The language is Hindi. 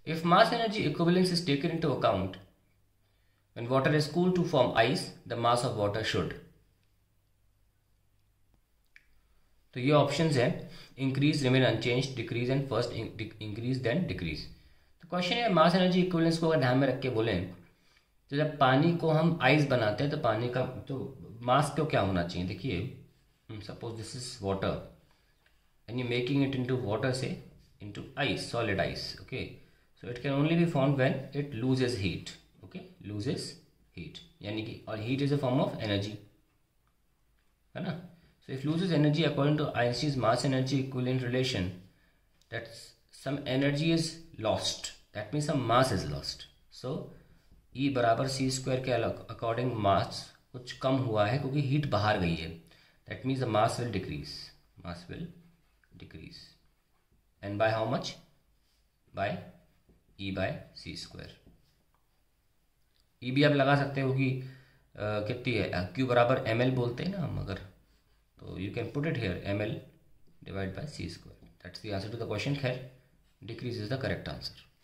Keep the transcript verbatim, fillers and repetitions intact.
If mass energy equivalence is taken into account, when water is cooled to form ice, the mass of water should. तो ये ऑप्शंस हैं, increase, remain unchange, decrease and first increase then decrease. तो क्वेश्चन है मास एनर्जी इक्विवेलेंस को अगर ध्यान में रख के बोलें तो जब पानी को हम आइस बनाते हैं तो पानी का तो मास को क्या होना चाहिए। देखिए suppose this is water and you making it into water से into ice, solid ice, okay. So it can only be formed when it loses heat, okay, loses heat, यानी कि और heat is a form of energy, है ना। So if loses energy according to Einstein's mass energy equivalent relation, that some energy is lost. That means some mass is lost. So E बराबर सी स्क्वायर के अकॉर्डिंग मास कुछ कम हुआ है क्योंकि हीट बाहर गई है. That means the mass will decrease. Mass will decrease. And by how much? By E by C square. E भी आप लगा सकते हो कि कितनी है, Q बराबर एम एल बोलते हैं ना हम अगर, तो you can put it here M L divide by C square. That's the answer to the question. खैर, decrease is the correct answer.